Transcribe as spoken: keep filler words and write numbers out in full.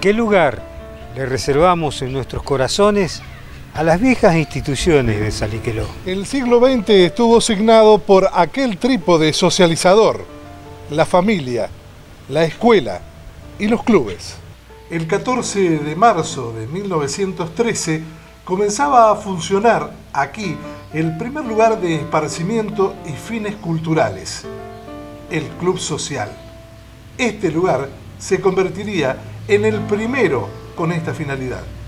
¿Qué lugar le reservamos en nuestros corazones a las viejas instituciones de Salliqueló? El siglo veinte estuvo signado por aquel trípode socializador: la familia, la escuela y los clubes. El catorce de marzo de mil novecientos trece comenzaba a funcionar aquí el primer lugar de esparcimiento y fines culturales, el Club Social. Este lugar se convertiría en el primero con esta finalidad.